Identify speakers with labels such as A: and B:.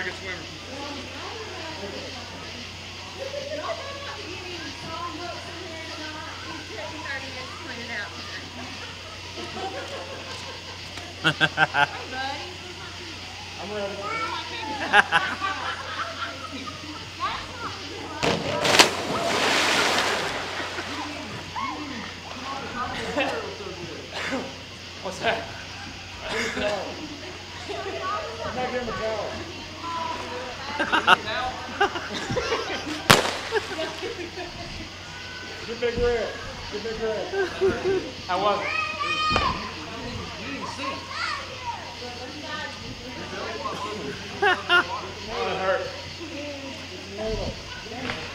A: good swimmer. I'm ready. What's that? I'm not getting the towel. Get big red. Get big red. How was it? You didn't see it. Oh, it hurt.